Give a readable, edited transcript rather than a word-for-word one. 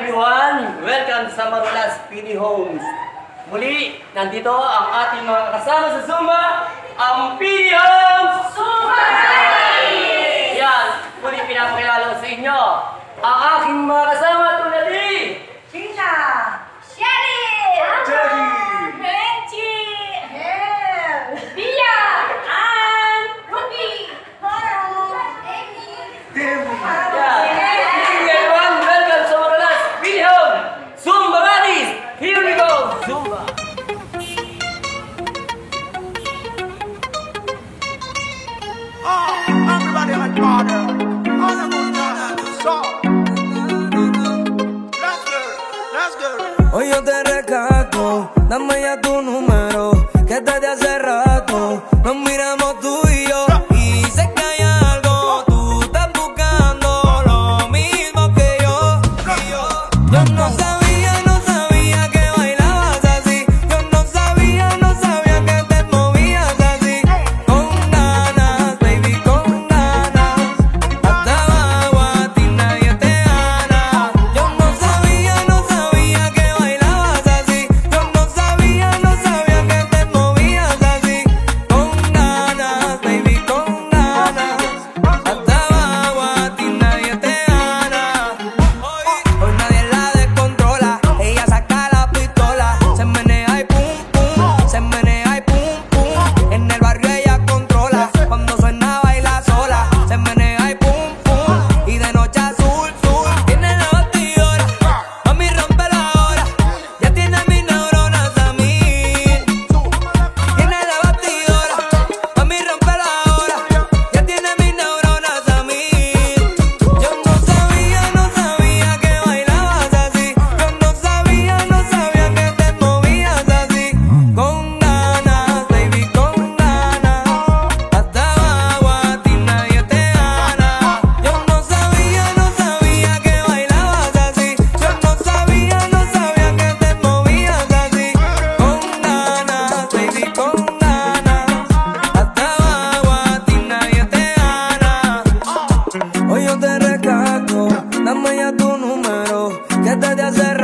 everyone! Welcome sa Marulas PD Homes. Muli, nandito ang ating mga kasama sa Zumba, ang PD Homes Zumba! Yan, muli pinapakilala ko sa inyo ang aking mga kasama tulad ni Gina, Shelly! Jerry, Benji! Hel, Bia! And Ruby! Carol, Amy, yan. Everyone, welcome sa Marulas PD Homes Zumba Buddies! Here we go! Zumba! Everybody on border. On the good time. So. Let's go. Hoy yo te rescato, dame ya tu número, que desde hace rato nos miramos tú y yo. Y sé que hay algo, tú estás buscando lo mismo que yo. Yo no sabía que bailabas así. Yo no sabía que te movías así. Con ganas, baby, con ganas. Hasta abajo a ti nadie te gana. Yo no sabía que bailabas así. Yo no sabía que te movías así. Con ganas, baby, con ganas. Hasta abajo a ti nadie te gana. Hoy nadie la descontrola. Ella saca la pistola. Se menea y pum pum. Se menea y pum pum. En el barrio ella controla. Cuando suena baila sola. Se menea y pum pum. Y de noche azul, azul. Tiene la batidora. Mami rompe la hora. Ya tiene mis neuronas a mil. Tiene la batidora. Mami rompe la hora. Ya tiene mis neuronas a mil. Yo no sabía que bailabas así. Yo no sabía que te movías así. Con ganas, baby, con ganas. Hasta abajo a ti nadie te gana. Yo no sabía que bailabas así. Yo no sabía que te movías así. Con ganas, baby, con ganas. Hasta abajo a ti nadie te gana. Hoy yo te rescato, dame ya tu número, que desde hace rato